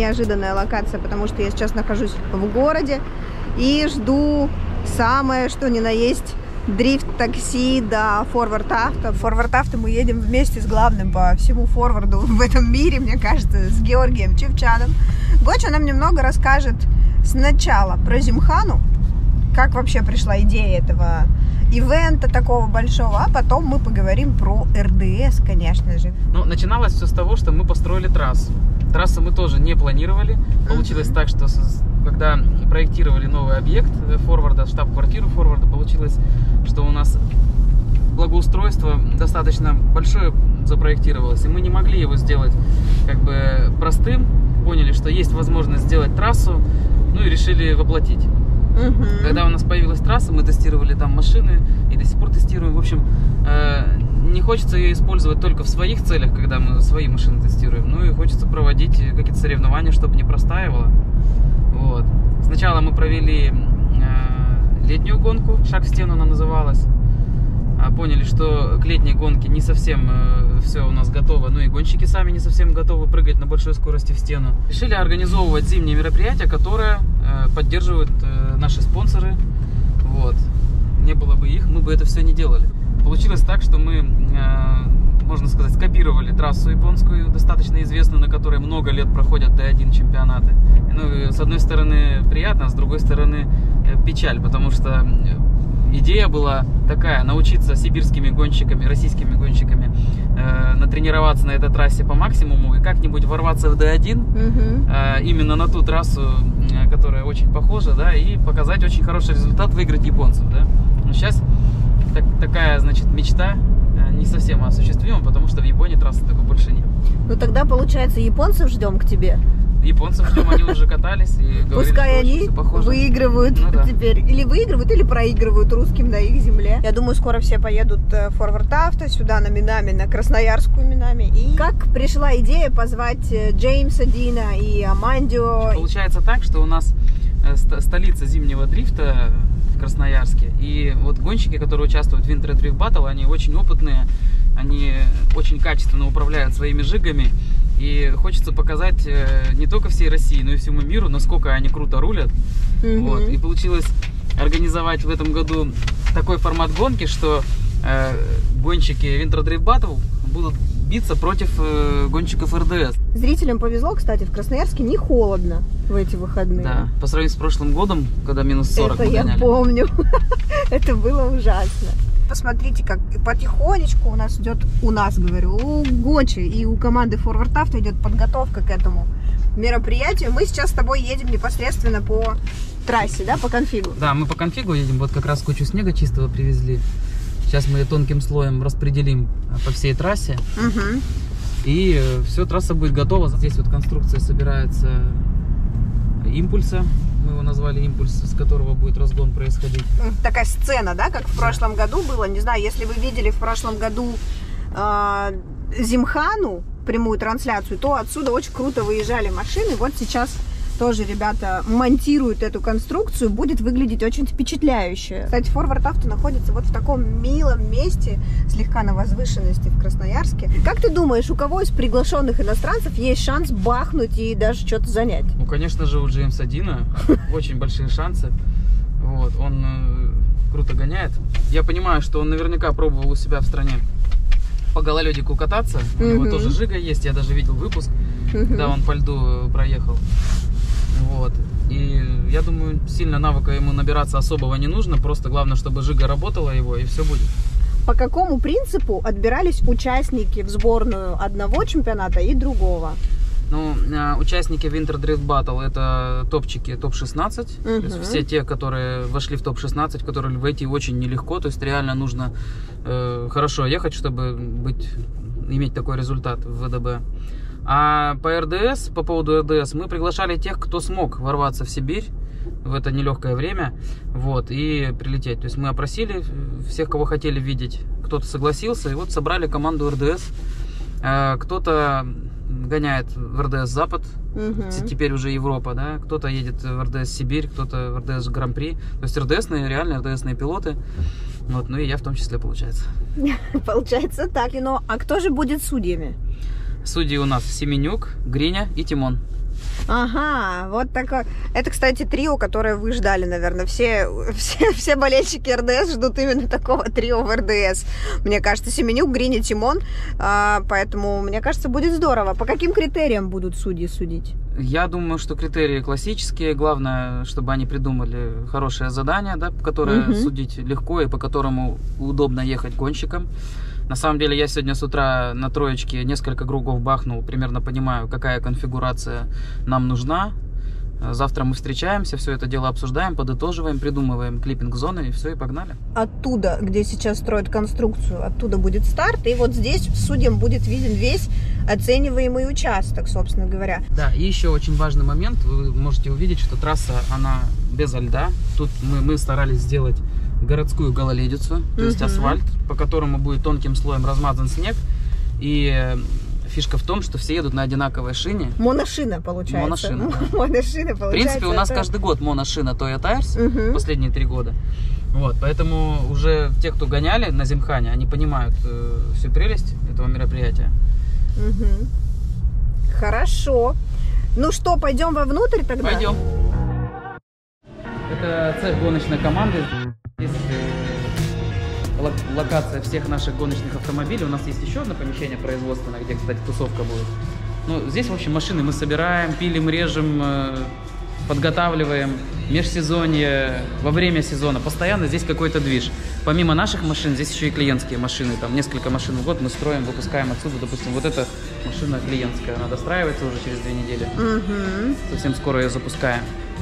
неожиданная локация, потому что я сейчас нахожусь в городе и жду самое, что ни на есть, дрифт-такси до форвард-авто. В форвард-авто мы едем вместе с главным по всему форварду в этом мире, мне кажется, с Георгием Чевчаном. Гоча нам немного расскажет сначала про Зимхану, как вообще пришла идея этого ивента такого большого, а потом мы поговорим про РДС, конечно же. Ну, начиналось все с того, что мы построили трассу. Трассу мы тоже не планировали. Получилось так, что когда проектировали новый объект форварда, штаб-квартиру форварда, получилось, что у нас благоустройство достаточно большое запроектировалось, и мы не могли его сделать как бы простым. Поняли, что есть возможность сделать трассу, ну и решили воплотить. Когда у нас появилась трасса, мы тестировали там машины и до сих пор тестируем. В общем, не хочется ее использовать только в своих целях, когда мы свои машины тестируем. Ну и хочется проводить какие-то соревнования, чтобы не простаивало. Вот. Сначала мы провели летнюю гонку, «Шаг в стену» она называлась. Поняли, что к летней гонке не совсем все у нас готово, ну и гонщики сами не совсем готовы прыгать на большой скорости в стену. Решили организовывать зимние мероприятия, которые поддерживают наши спонсоры. Вот. Не было бы их, мы бы это все не делали. Получилось так, что мы, можно сказать, скопировали трассу японскую, достаточно известную, на которой много лет проходят D1 чемпионаты. Ну, с одной стороны приятно, а с другой стороны печаль, потому что идея была такая: научиться сибирскими гонщиками, российскими гонщиками натренироваться на этой трассе по максимуму и как-нибудь ворваться в D1 именно на ту трассу, которая очень похожа, да, и показать очень хороший результат, выиграть японцев, да. Но сейчас такая, значит, мечта не совсем осуществима, потому что в Японии трассы такой больше нет. Ну тогда, получается, японцев ждем к тебе. Японцев ждем, они уже катались и говорили, пускай они выигрывают теперь. Или выигрывают, или проигрывают русским на их земле. Я думаю, скоро все поедут в форвард-авто, сюда на Минами, на Красноярскую Минами. И как пришла идея позвать Джеймса Дина и Амандио? Получается так, что у нас столица зимнего дрифта в Красноярске. И вот гонщики, которые участвуют в Winter Drift Battle, они очень опытные, они очень качественно управляют своими жигами. И хочется показать не только всей России, но и всему миру, насколько они круто рулят. Вот. И получилось организовать в этом году такой формат гонки, что гонщики Winter Drift Battle будут биться против гонщиков РДС. Зрителям повезло, кстати, в Красноярске не холодно в эти выходные. Да, по сравнению с прошлым годом, когда минус 40 это я гоняли. Помню. Это было ужасно. Посмотрите, как потихонечку у нас идет, у Гочи и у команды Forward Auto идет подготовка к этому мероприятию. Мы сейчас с тобой едем непосредственно по трассе, да, по конфигу? Да, мы по конфигу едем, вот как раз кучу снега чистого привезли. Сейчас мы ее тонким слоем распределим по всей трассе. И все, трасса будет готова. Здесь вот конструкция собирается импульса. Мы его назвали импульс, с которого будет разгон происходить. Такая сцена, да, как в прошлом году было. Не знаю, если вы видели в прошлом году Зимхану, прямую трансляцию, то отсюда очень круто выезжали машины. Вот сейчас тоже ребята монтируют эту конструкцию. Будет выглядеть очень впечатляюще. Кстати, Forward Auto находится вот в таком милом месте, слегка на возвышенности в Красноярске. Как ты думаешь, у кого из приглашенных иностранцев есть шанс бахнуть и даже что-то занять? Ну, конечно же, у Джеймса Дина очень большие шансы. Вот, он круто гоняет. Я понимаю, что он наверняка пробовал у себя в стране по гололедику кататься. У него тоже жига есть, я даже видел выпуск, когда он по льду проехал. Вот. И я думаю, сильно навыка ему набираться особого не нужно, просто главное, чтобы жига работала его, и все будет. По какому принципу отбирались участники в сборную одного чемпионата и другого? Ну, участники Winter Drift Battle — это топчики, топ-16. То есть все те, которые вошли в топ-16, которые войти очень нелегко. То есть реально нужно хорошо ехать, чтобы иметь такой результат в ВДБ. А по РДС, по поводу РДС, мы приглашали тех, кто смог ворваться в Сибирь в это нелегкое время, вот, и прилететь. То есть мы опросили всех, кого хотели видеть. Кто-то согласился, и вот собрали команду РДС. Кто-то гоняет в РДС Запад, теперь уже Европа, да, кто-то едет в РДС Сибирь, кто-то в РДС Гран-при. То есть РДСные, реально РДСные пилоты. Вот, ну и я в том числе, получается. Получается так. Ну, а кто же будет судьями? Судьи у нас Семенюк, Гриня и Тимон. Ага, вот такое. Это, кстати, трио, которое вы ждали, наверное. Все болельщики РДС ждут именно такого трио в РДС. Мне кажется, Семенюк, Грини, Тимон. Поэтому, мне кажется, будет здорово. По каким критериям будут судьи судить? Я думаю, что критерии классические. Главное, чтобы они придумали хорошее задание, да, которое судить легко и по которому удобно ехать гонщикам. На самом деле, я сегодня с утра на троечке несколько кругов бахнул, примерно понимаю, какая конфигурация нам нужна. Завтра мы встречаемся, все это дело обсуждаем, подытоживаем, придумываем клиппинг-зоны, и все, и погнали. Оттуда, где сейчас строят конструкцию, оттуда будет старт, и вот здесь судьям будет виден весь оцениваемый участок, собственно говоря. Да, и еще очень важный момент, вы можете увидеть, что трасса, она без льда. Тут мы старались сделать городскую гололедицу, то есть асфальт, по которому будет тонким слоем размазан снег. И фишка в том, что все едут на одинаковой шине. Моношина, получается. Моношина, да. Моношина, получается. В принципе, у нас каждый год моношина Toyo Tires, последние 3 года. Вот, поэтому уже те, кто гоняли на Зимхане, они понимают всю прелесть этого мероприятия. Хорошо. Ну что, пойдем вовнутрь тогда? Пойдем. Это цех гоночной команды. Здесь локация всех наших гоночных автомобилей. У нас есть еще одно помещение производственное, где, кстати, тусовка будет. Ну, здесь, в общем, машины мы собираем, пилим, режем, подготавливаем. Межсезонье, во время сезона. Постоянно здесь какой-то движ. Помимо наших машин, здесь еще и клиентские машины. Там несколько машин в год мы строим, выпускаем отсюда. Допустим, вот эта машина клиентская. Она достраивается уже через 2 недели. Совсем скоро ее запускаем.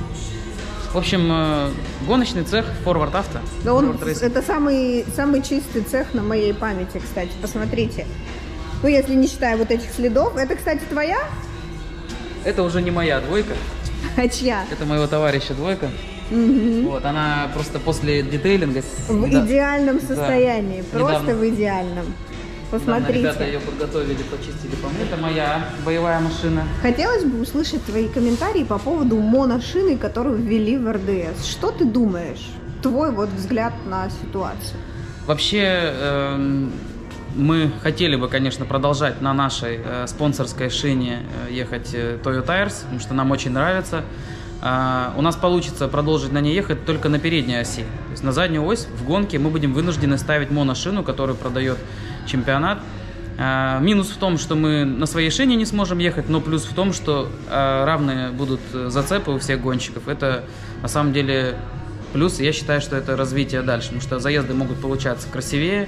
В общем, гоночный цех Forward Auto. Да, это самый чистый цех на моей памяти, кстати. Посмотрите. Ну, если не считая вот этих следов. Это, кстати, твоя? Это уже не моя двойка. А чья? Это моего товарища двойка. Вот, она просто после детейлинга... В идеальном состоянии. Да, просто недавно. в идеальном. Посмотрите. Да, ребята ее подготовили, почистили. Это моя боевая машина. Хотелось бы услышать твои комментарии по поводу моношины, которую ввели в РДС. Что ты думаешь? Твой вот взгляд на ситуацию. Вообще, мы хотели бы, конечно, продолжать на нашей спонсорской шине ехать Toyo Tires, потому что нам очень нравится. У нас получится продолжить на ней ехать только на передней оси. То есть на заднюю ось в гонке мы будем вынуждены ставить моношину, которую продает чемпионат. Минус в том, что мы на своей шине не сможем ехать, но плюс в том, что равные будут зацепы у всех гонщиков. Это на самом деле плюс. Я считаю, что это развитие дальше, потому что заезды могут получаться красивее,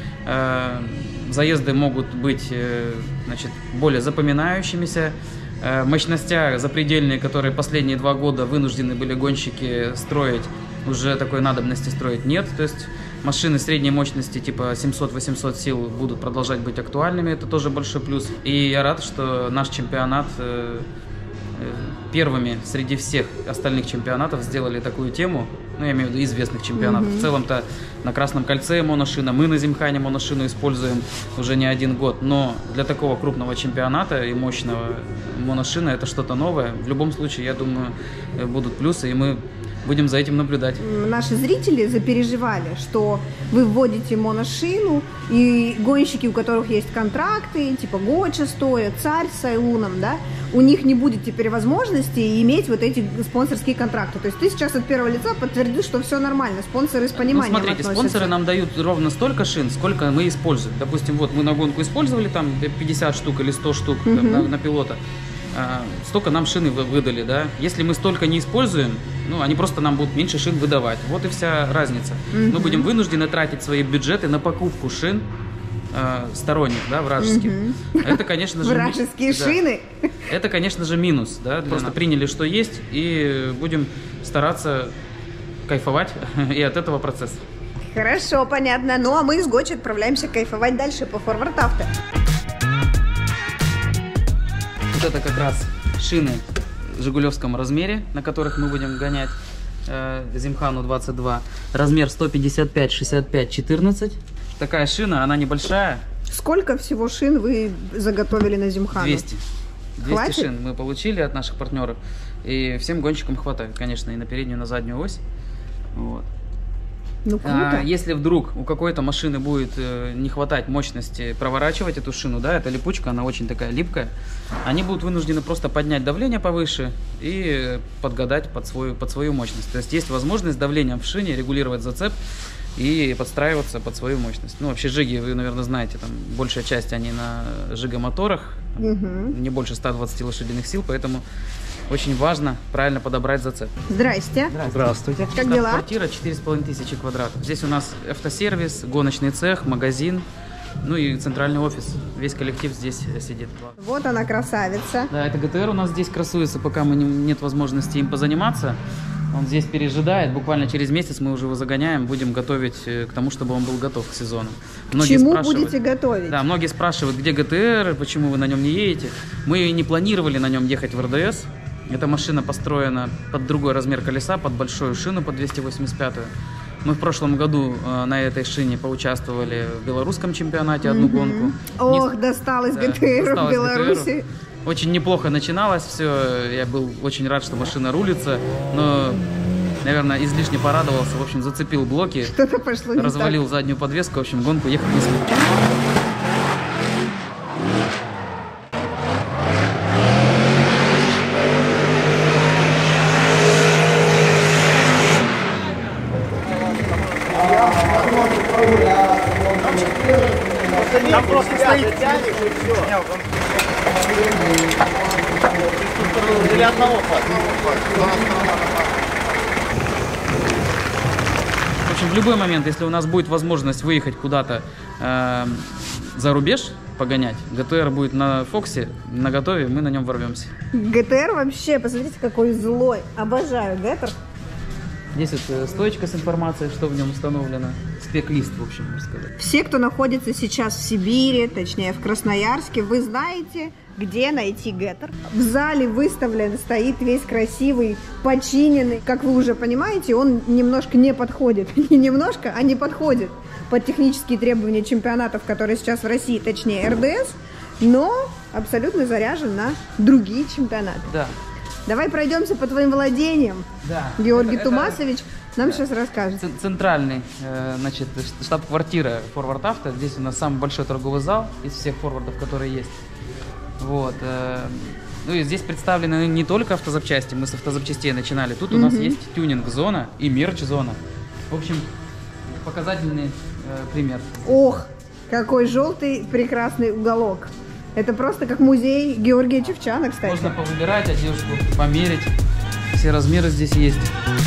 заезды могут быть, значит, более запоминающимися. Мощностя запредельные, которые последние 2 года вынуждены были гонщики строить, уже такой надобности строить нет. То есть машины средней мощности типа 700-800 сил будут продолжать быть актуальными. Это тоже большой плюс. И я рад, что наш чемпионат первыми среди всех остальных чемпионатов сделали такую тему. Ну, я имею в виду известных чемпионатов. В целом-то на Красном кольце моношина, мы на Зимхане моношину используем уже не 1 год. Но для такого крупного чемпионата и мощного моношина это что-то новое. В любом случае, я думаю, будут плюсы, и мы будем за этим наблюдать. Наши зрители запереживали, что вы вводите моношину, и гонщики, у которых есть контракты, типа Гоча стоят, Царь с Айлуном, да, у них не будет теперь возможности иметь вот эти спонсорские контракты. То есть ты сейчас от первого лица подтвердил, что все нормально, спонсоры с пониманием смотрите, относятся. Спонсоры нам дают ровно столько шин, сколько мы используем. Допустим, вот мы на гонку использовали там 50 штук или 100 штук на пилота. Столько нам шины выдали, да. Если мы столько не используем, ну, они просто нам будут меньше шин выдавать. Вот и вся разница. Мы будем вынуждены тратить свои бюджеты на покупку шин сторонних, да, вражеских. Это, конечно же... Вражеские шины? Это, конечно же, минус, да. Просто приняли, что есть, и будем стараться кайфовать и от этого процесса. Хорошо, понятно. Ну, а мы с Гочи отправляемся кайфовать дальше по Forward Auto. Вот это как раз шины в жигулевском размере, на которых мы будем гонять Зимхану 22. Размер 155, 65, 14. Такая шина, она небольшая. Сколько всего шин вы заготовили на Зимхану? 200. 200 Хватит? Шин мы получили от наших партнеров. И всем гонщикам хватает, конечно, и на переднюю, и на заднюю ось. Вот. Ну, круто. Если вдруг у какой-то машины будет не хватать мощности проворачивать эту шину, да, эта липучка, она очень такая липкая, они будут вынуждены просто поднять давление повыше и подгадать под свою мощность. То есть возможность давлением в шине регулировать зацеп и подстраиваться под свою мощность. Ну, вообще жиги, вы, наверное, знаете, там большая часть они на жигомоторах, не больше 120 лошадиных сил, поэтому очень важно правильно подобрать зацеп. Здрасте. Здравствуйте. Как дела? Квартира 4500 квадратов. Здесь у нас автосервис, гоночный цех, магазин, ну и центральный офис. Весь коллектив здесь сидит. Вот она, красавица. Да, это ГТР у нас здесь красуется, пока нет возможности им позаниматься. Он здесь пережидает. Буквально через месяц мы уже его загоняем, будем готовить к тому, чтобы он был готов к сезону. К чему будете готовить? Да, многие спрашивают, где ГТР, почему вы на нем не едете. Мы не планировали на нем ехать в РДС. Эта машина построена под другой размер колеса, под большую шину, под 285-ю. Мы в прошлом году на этой шине поучаствовали в белорусском чемпионате одну гонку. Ох, досталось ГТР в Беларуси. Очень неплохо начиналось все. Я был очень рад, что машина рулится, но, наверное, излишне порадовался. В общем, зацепил блоки, что-то пошло не развалил так. заднюю подвеску. В общем, гонку ехать не смог. Там просто стоит для одного В общем, в любой момент, если у нас будет возможность выехать куда-то за рубеж, погонять, ГТР будет на Фоксе, на готове, мы на нем ворвемся. ГТР вообще, посмотрите, какой злой. Обожаю ГТР. Здесь вот стоечка с информацией, что в нем установлено. Спек-лист, в общем, можно сказать. Все, кто находится сейчас в Сибири, точнее в Красноярске, вы знаете, где найти ГТР. В зале выставлен, стоит весь красивый, починенный. Как вы уже понимаете, он немножко не подходит. Не немножко, а не подходит под технические требования чемпионатов, которые сейчас в России, точнее РДС, но абсолютно заряжен на другие чемпионаты. Да. Давай пройдемся по твоим владениям. Да. Георгий Тумасович нам сейчас расскажет. Центральный, значит, штаб-квартира Forward Auto. Здесь у нас самый большой торговый зал из всех форвардов, которые есть. Вот. Ну и здесь представлены не только автозапчасти, мы с автозапчастей начинали. Тут у нас есть тюнинг-зона и мерч-зона. В общем, показательный пример. Ох, какой желтый прекрасный уголок. Это просто как музей Георгия Чевчана, кстати. Можно повыбирать одежду, померить. Все размеры здесь есть.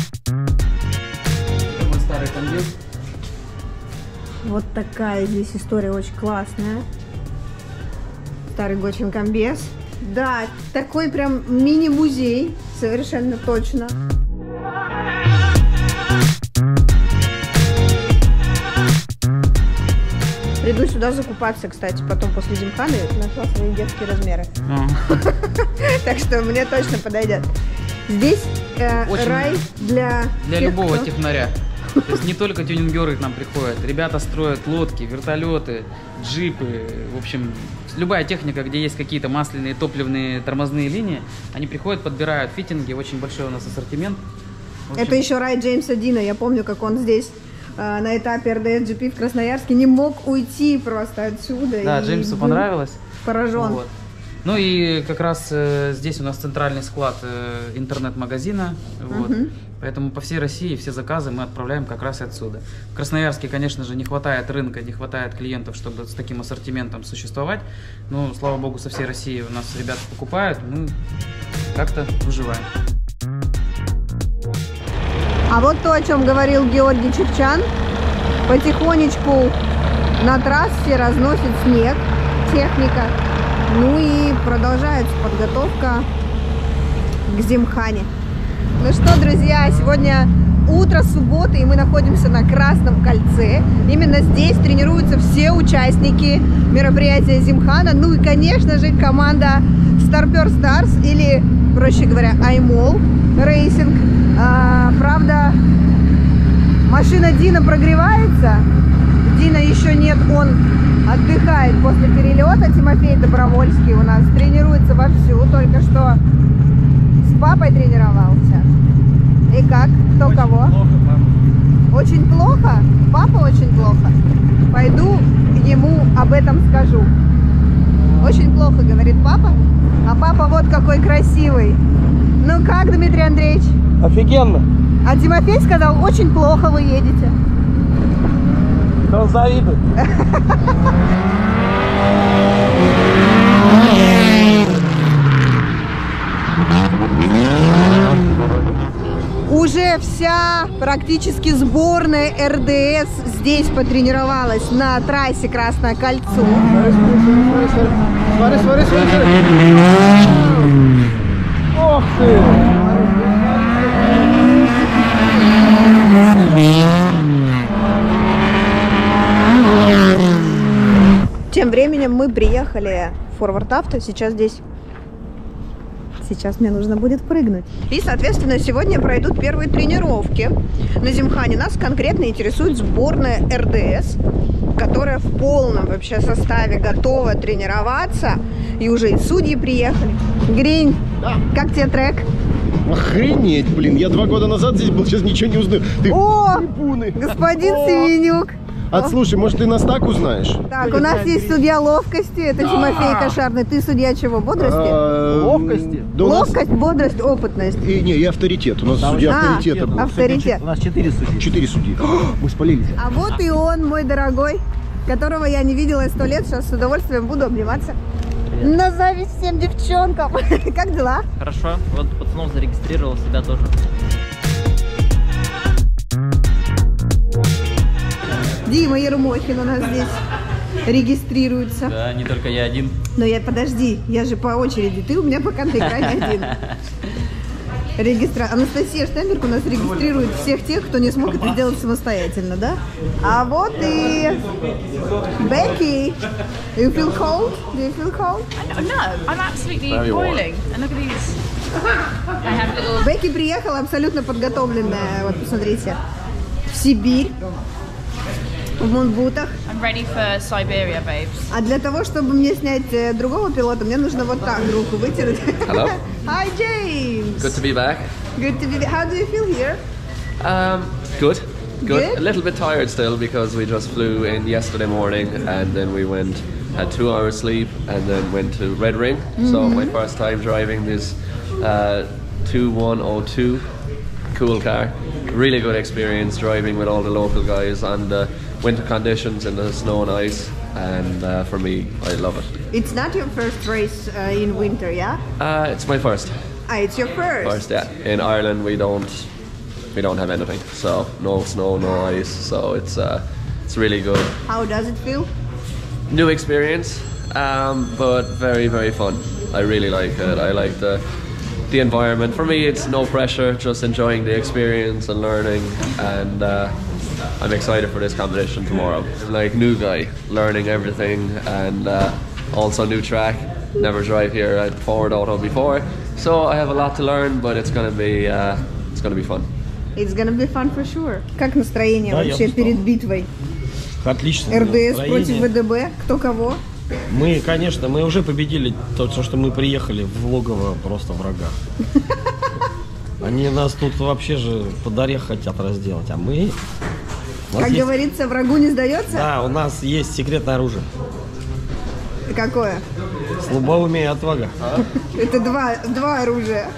Это мой старый комбез. Вот такая здесь история очень классная. Старый Гочин комбез. Да, такой прям мини-музей, совершенно точно. Приду сюда закупаться, кстати, потом после Зимхана нашла свои детские размеры. Так что мне точно подойдет. Здесь рай для любого технаря. То есть не только тюнингеры к нам приходят. Ребята строят лодки, вертолеты, джипы. В общем, любая техника, где есть какие-то масляные, топливные, тормозные линии, они приходят, подбирают фитинги. Очень большой у нас ассортимент. Общем, это еще рай Джеймса Дина. Я помню, как он здесь на этапе РДС GP в Красноярске не мог уйти просто отсюда. Да, Джеймсу понравилось. Поражен. Вот. Ну и как раз здесь у нас центральный склад интернет-магазина. Вот. Поэтому по всей России все заказы мы отправляем как раз и отсюда. В Красноярске, конечно же, не хватает рынка, не хватает клиентов, чтобы с таким ассортиментом существовать. Но, слава богу, со всей России у нас ребята покупают, мы как-то выживаем. А вот то, о чем говорил Георгий Чевчан. Потихонечку на трассе разносит снег техника. Ну и продолжается подготовка к Зимхане. Ну что, друзья, сегодня утро субботы, и мы находимся на Красном кольце. Именно здесь тренируются все участники мероприятия Зимхана. Ну и, конечно же, команда Starper Stars, или, проще говоря, iMall Racing. Правда, машина Дина прогревается. Дина еще нет, он отдыхает после перелета. Тимофей Добровольский у нас тренируется вовсю, только что с папой тренировался. И как? Кто очень кого? Плохо, Очень плохо? Папа очень плохо? Пойду ему об этом скажу. Очень плохо, говорит папа. А папа вот какой красивый. Ну как, Дмитрий Андреевич? Офигенно. А Тимофей сказал, очень плохо вы едете. Да он завидует. Уже вся практически сборная РДС здесь потренировалась на трассе Красное Кольцо. Смотри, смотри, смотри. Ох ты! Тем временем мы приехали в Forward Auto. Сейчас мне нужно будет прыгнуть. И, соответственно, сегодня пройдут первые тренировки на Зимхане. Нас конкретно интересует сборная РДС, которая в полном вообще составе готова тренироваться. И уже и судьи приехали. Гринь, Да. как тебе трек? Охренеть, блин, я 2 года назад здесь был, сейчас ничего не узнаю. Ты О, ебуны. господин О. Семенюк. Слушай, может ты нас так узнаешь? Так, у нас есть судья ловкости, это Тимофей Кошарный. Ты судья чего? Бодрости? Ловкости? Да у нас- Ловкость, бодрость, опытность. И авторитет. У нас Да, судья а, авторитета был. авторитет. У нас 4 судьи. 4 судьи. Мы спалились. А вот и он, мой дорогой, которого я не видела 100 лет. Сейчас с удовольствием буду обниматься. На зависть всем девчонкам. Как дела? Хорошо, вот пацанов зарегистрировал, себя тоже. Дима Ермохин у нас здесь регистрируется. Да, не только я один. Но подожди, я же по очереди. Ты у меня пока на экране один. Анастасия Штемберг у нас регистрирует всех тех, кто не смог это сделать самостоятельно, да? А вот и Becky. You feel cold? Do you feel cold? No, I'm absolutely boiling. And look at these. I have little. Бекки приехала абсолютно подготовленная, вот посмотрите, в Сибирь, в мунбутах. I'm ready for Siberia, babes. А для того, чтобы мне снять другого пилота, мне нужно вот так руку вытянуть. Hello. Hi, James. Good to be back. Good to be. How do you feel here? Good. Good? A little bit tired still because we just flew in yesterday morning and then we had 2 hours sleep and then went to Red Ring. So my first time driving this 2102 cool car. Really good experience driving with all the local guys on the winter conditions in the snow and ice. And for me, I love it. It's not your first race in winter, yeah? It's my first. It's your first. First, yeah. In Ireland, we don't have anything, so no snow, no ice. So it's really good. How does it feel? New experience, but very, very fun. I really like it. I like the environment. For me, it's no pressure, just enjoying the experience and learning. And I'm excited for this competition tomorrow. Like new guy, learning everything, and also new track. Never drive here at Forward Auto before, so I have a lot to learn. But it's gonna be fun. It's gonna be fun for sure. Как настроение Да, вообще я устал. перед битвой? Отлично. РДС против настроение. ВДБ? Кто кого? Мы, конечно, мы уже победили то, что мы приехали в логово просто врага. Они нас тут вообще же под орех хотят разделать, а мы... у нас Как есть- говорится, врагу не сдается? Да, у нас есть секретное оружие. Какое? Слабоумие и отвага. Это два оружия.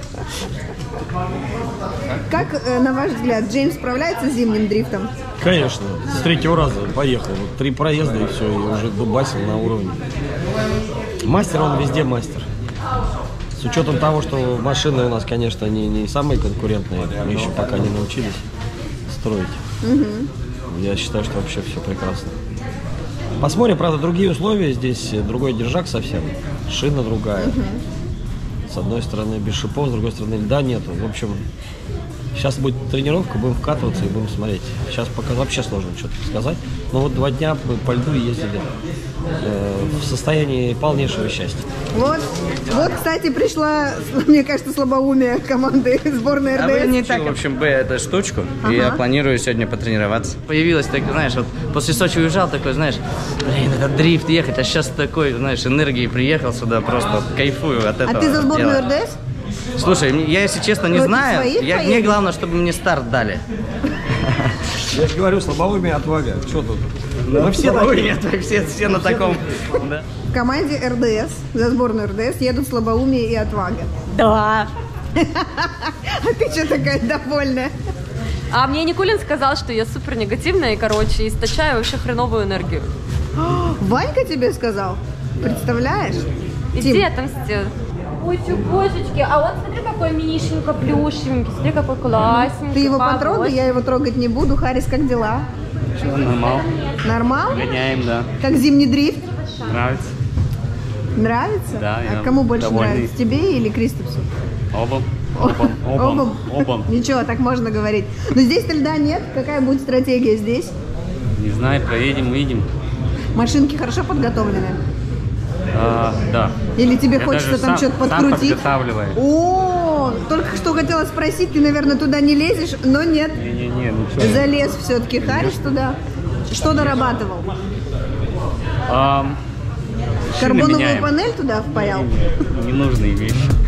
Как, на ваш взгляд, Джеймс справляется с зимним дрифтом? Конечно, с 3-го раза поехал. Вот 3 проезда и все, и уже дубасил на уровне. Мастер, он везде мастер. С учетом того, что машины у нас, конечно, не самые конкурентные, мы еще пока не научились строить. Я считаю, что вообще все прекрасно. Посмотрим, правда, другие условия здесь, другой держак совсем, шина другая. С одной стороны без шипов, с другой стороны льда нету. В общем, сейчас будет тренировка, будем вкатываться и будем смотреть. Сейчас пока вообще сложно что-то сказать. Но вот 2 дня мы по льду ездили в состоянии полнейшего счастья. Вот, кстати, пришла, мне кажется, слабоумие команды сборной А вы не РДС. так, в общем, эту штучку, и я планирую сегодня потренироваться. Появилось, так, знаешь, вот после Сочи уезжал, такой, знаешь, блин, это дрифт ехать, а сейчас такой, знаешь, энергией приехал сюда, просто вот кайфую от этого. А ты за сборную дела. РДС? Слушай, я, если честно, не Против знаю, своих мне поедешь? главное, чтобы мне старт дали. Я же говорю, слабоумие, отвага. Что тут? Мы все такие. Все на таком. Да. В команде РДС, за сборную РДС, едут слабоумие и отвага. Да. А ты что такая довольная? А мне Никулин сказал, что я супер негативная и, короче, источаю вообще хреновую энергию. Ванька тебе сказал? Представляешь? Иди Тим. отомсти. Ой, чубосечки, а вот смотри, какой минишенько плюшевенький, смотри, какой классненький. Ты его хороший. потрогай, я его трогать не буду. Харис, как дела? Нормал. Нормал? Гоняем, да. Как зимний дрифт? Нравится. Нравится? Да, А я кому больше довольный. нравится? Тебе или Кристопсу? Оба. Оба. Ничего, так можно говорить. Но здесь-то льда нет. Какая будет стратегия здесь? Не знаю, проедем, увидим. Машинки хорошо подготовлены? Да. Или тебе хочется там что-то подкрутить? подготавливаю. О, только что хотела спросить, ты, наверное, туда не лезешь, но нет. Не, ничего. Залез все-таки Харис туда. Что дорабатывал? Шины Карбоновую меняем. панель туда впаял? Ненужные вещи.